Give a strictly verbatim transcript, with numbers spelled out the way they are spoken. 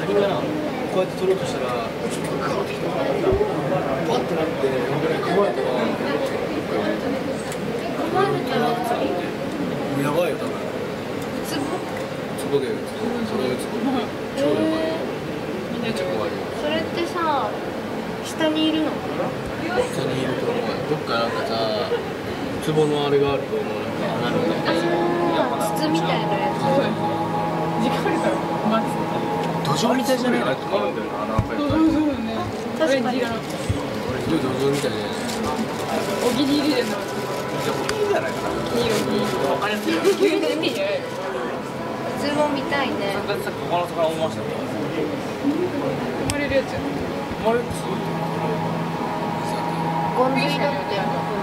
みんななこうやって取ろうとしたらちょっとかかってきたからパッてなって俺ら構えたら構えるとやばいよ多分ツボツボでそれをツボ超やばいみんな超怖いよそれってさ下にいるのかな下にいると思うどっかなんかさツボのあれがあると思うなんか穴みたいな筒みたいなやつ時間あるからマジ土壌みたいじゃないかって思うんだよななんかやっぱりそうね確かにすごい土壌みたいじゃないお気に入りでのいいんじゃないかな。 いいよいいよわかりやすいよ。 急に見てないツボみたいねだってさ、ここの魚思いましたよ。 生まれるやつや生まれるすごい。 ゴンズイだって